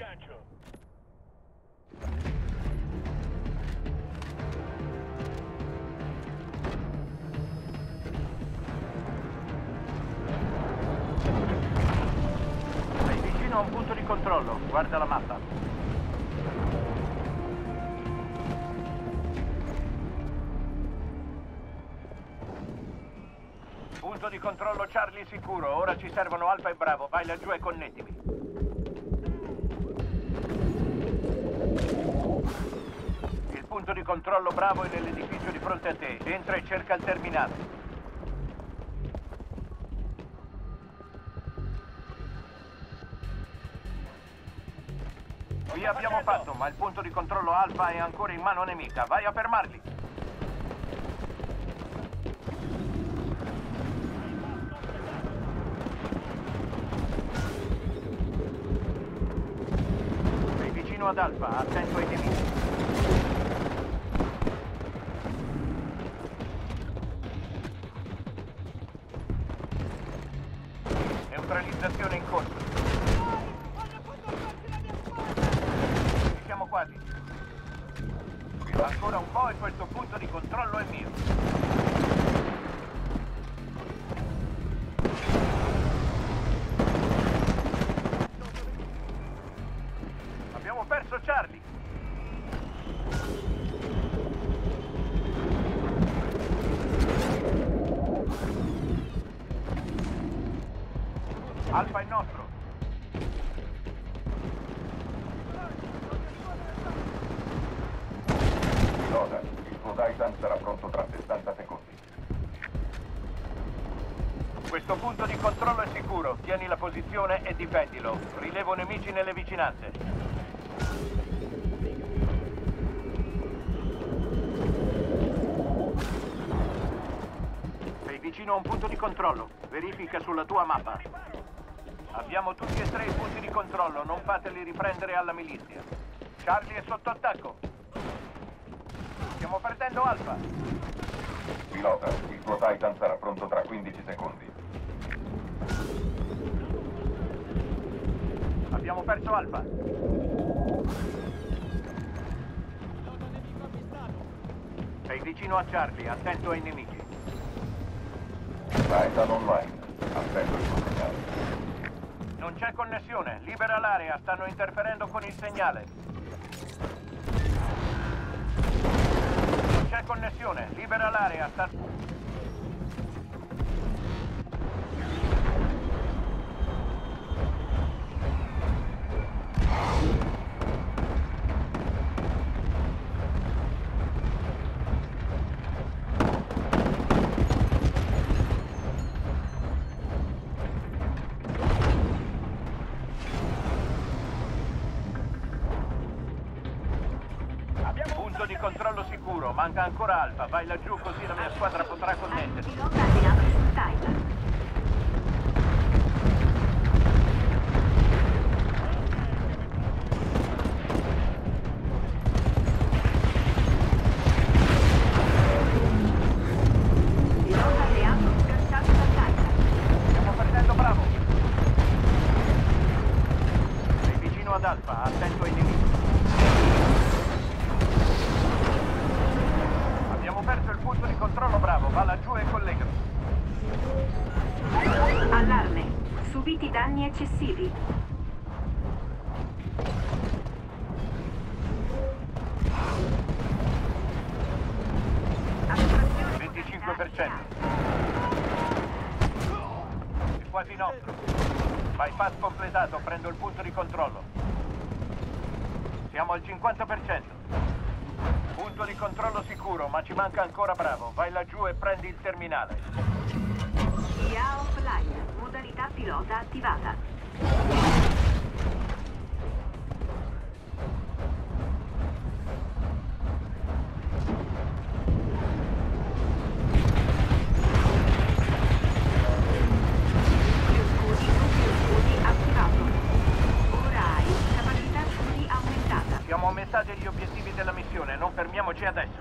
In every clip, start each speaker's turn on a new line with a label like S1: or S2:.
S1: viaggio.
S2: Sei vicino a un punto di controllo, guarda la mappa. Punto di controllo Charlie sicuro, ora ci servono Alfa e Bravo, vai laggiù e connettimi. Il punto di controllo Bravo è nell'edificio di fronte a te, entra e cerca il terminale. Qui abbiamo fatto, ma il punto di controllo Alfa è ancora in mano nemica. Vai a fermarli. Sei vicino ad Alfa, attento ai nemici. Neutralizzazione in corso. Siamo quasi. Ancora un po' e questo punto di controllo è mio. Abbiamo perso Charlie. Alfa è nostro.
S3: Pilota, il tuo Titan sarà pronto tra 60 secondi.
S2: Questo punto di controllo è sicuro. Tieni la posizione e difendilo. Rilevo nemici nelle vicinanze. Sei vicino a un punto di controllo. Verifica sulla tua mappa. Abbiamo tutti e tre i punti di controllo. Non fateli riprendere alla milizia. Charlie è sotto attacco. Stiamo perdendo Alfa.
S3: Pilota, il tuo Titan sarà pronto tra 15 secondi.
S2: Abbiamo perso Alfa. Sei vicino a Charlie, attento ai nemici.
S3: Titan online. Aspetto il tuo segnale.
S2: Non c'è connessione, libera l'area, stanno interferendo con il segnale. Non c'è connessione, libera l'area, Punto di controllo sicuro, manca ancora Alfa, vai laggiù così la mia squadra potrà connettersi.
S4: Pilota avviato sul Titan. Pilota alleato scacciato dal Titan.
S2: Stiamo perdendo Bravo. Sei vicino ad Alfa, attento ai nemici. Abbiamo perso il punto di controllo Bravo, va laggiù e collegalo.
S4: Allarme. Subiti danni eccessivi. Attrazione
S2: 25%. È quasi nostro. Bypass completato, prendo il punto di controllo. Siamo al 50%. Punto di controllo sicuro, ma ci manca ancora Bravo. Vai laggiù e prendi il terminale.
S4: IA offline. Modalità pilota attivata. Nucleo scudi attivato. Ora hai capacità scudi aumentata.
S2: Siamo aumentati gli obiettivi della missione, non fermiamoci adesso.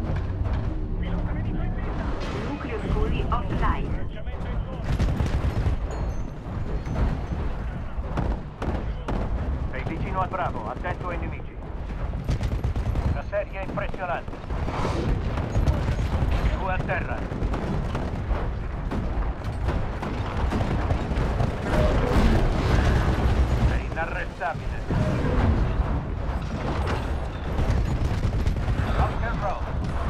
S4: Nucleo scudi offline.
S2: Vicino al Bravo, attento ai nemici. Una serie impressionante. Giù a terra. Sei inarrestabile. Rock and roll.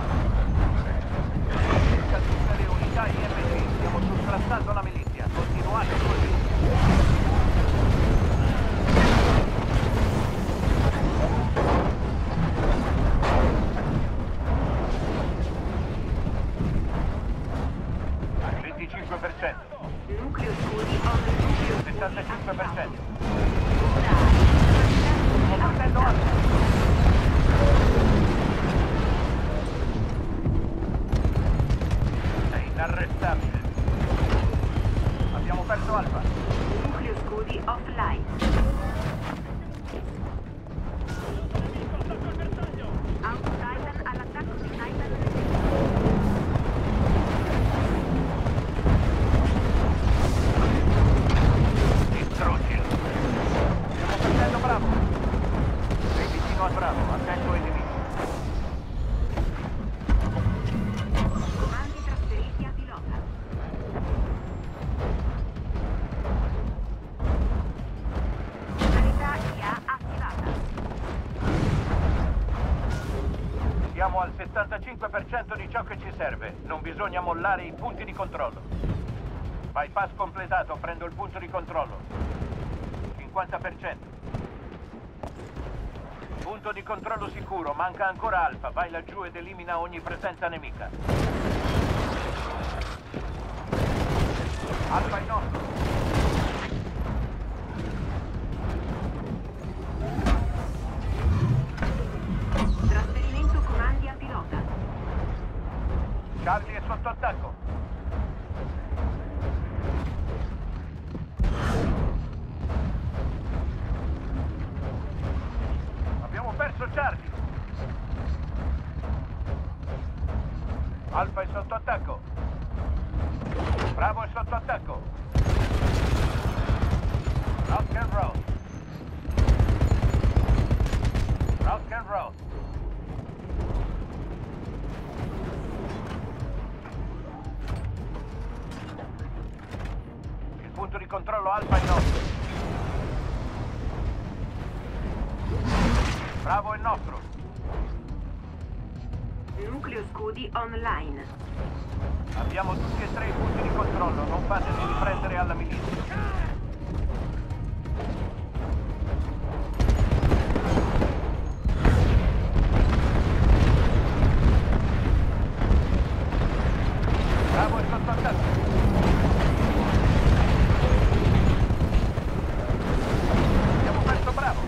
S2: Cerca tutte le unità IMC. Stiamo surclassando la milizia. Continuate così.
S4: Nucleo scudi on nucleo scudi
S2: 75%.
S4: Ora hai
S2: Sto prendendo alto. Sei inarrestabile. Abbiamo perso Alfa.
S4: nucleo scudi offline. Auto Titan all'attacco di Titan.
S2: Distruggilo. Stiamo perdendo Bravo. Sei vicino al Bravo, attento ai nemici.
S4: Comandi trasferiti a pilota. Modalità IA attivata.
S2: Siamo al 75% di ciò che ci serve. Non bisogna mollare i punti di controllo. Bypass completato, prendo il punto di controllo. 50%. Punto di controllo sicuro, manca ancora Alfa. Vai laggiù ed elimina ogni presenza nemica. Alfa è nostro.
S4: Trasferimento comandi a pilota.
S2: Charlie è sotto attacco. Abbiamo perso Charlie. Alfa è sotto attacco. Bravo è sotto attacco. Rock and roll. Rock and roll. Il punto di controllo Alfa è nostro. Bravo è nostro.
S4: Nucleo scudi online.
S2: Abbiamo tutti e tre i punti di controllo. Non fatevi riprendere alla milizia. Bravo è sotto attacco. Abbiamo perso Bravo.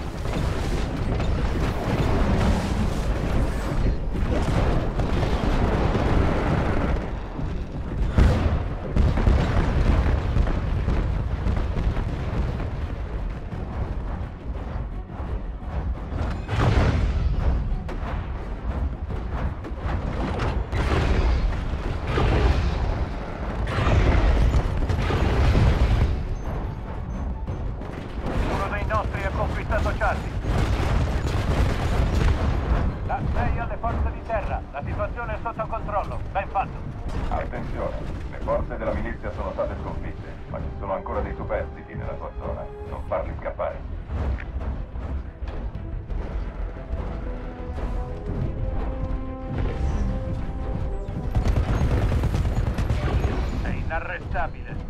S2: Uno dei nostri ha conquistato Charlie. Da 6 alle forze di terra. La situazione è sotto controllo. Ben fatto.
S3: Attenzione, le forze della milizia sono state sconfitte, ma ci sono ancora dei superstiti nella tua zona. Non farli scappare.
S2: È inarrestabile.